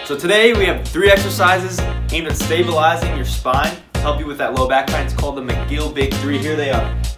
So today we have 3 exercises aimed at stabilizing your spine to help you with that low back pain. It's called the McGill Big 3. Here they are.